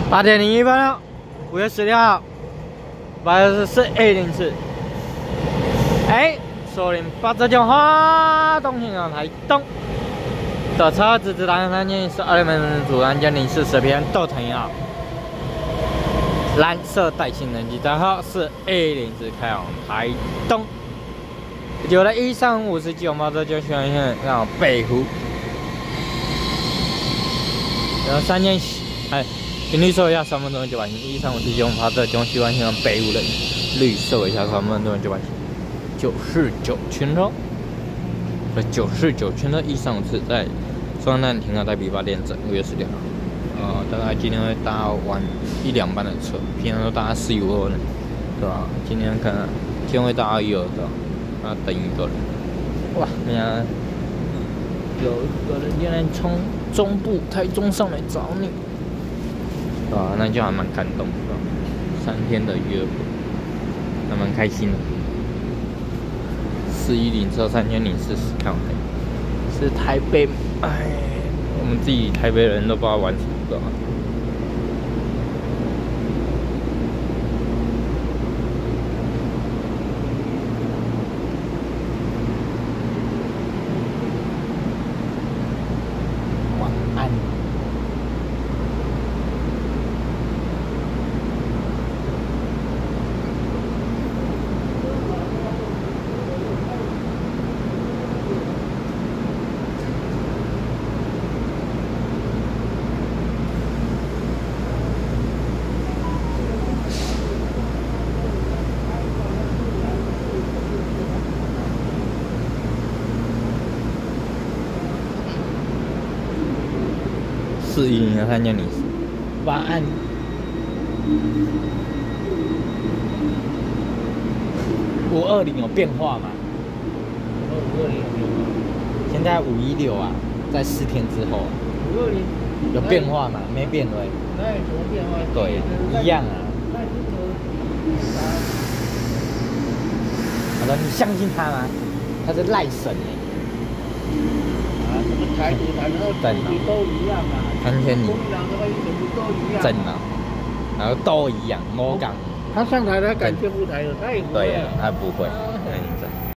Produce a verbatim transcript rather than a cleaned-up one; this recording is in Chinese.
八点零一分了，五月十六号，八月十四 A 零次。哎，首领八折九花，东行港台东的车子自单三千是二门主蓝间零四十篇豆藤一号，蓝色带性能机代号是 A 零次开往台东。有了一三五十九八折九选项让北湖，然后三千哎。 频率收一下三分钟九百星，一三五四九八折九喜欢向北五的绿色一下三分钟九百星，九四九群车，这九四九群车一三五四在中央站停靠在 B 八点整，五月十六号，呃，大概今天会搭完一两班的车，平常都搭四五二呢，对吧？今天可能今天会搭一二的，要等一个人。哇，人家有一个人竟然从中部台中上来找你。 啊，那就还蛮感动的，三天的约会，还蛮开心的。四一零车三千零四十，看我是台北，哎，我们自己台北人都不知道玩什么的。晚安。 四一零三千零四，晚安。五二零有变化吗？ 五二零有变化。 现在五一六啊，在四天之后。 五二零有变化吗？没变对。 那有什么变化？ 对，一样啊。好的，你相信他吗？他是赖神哎。 啊，什么台独、台独、台独都一样啊！ 三千零， 都一样。 真的，然后都一样，我讲。 他上台他敢宣布台独，他也不会。 对呀，他不会。哎，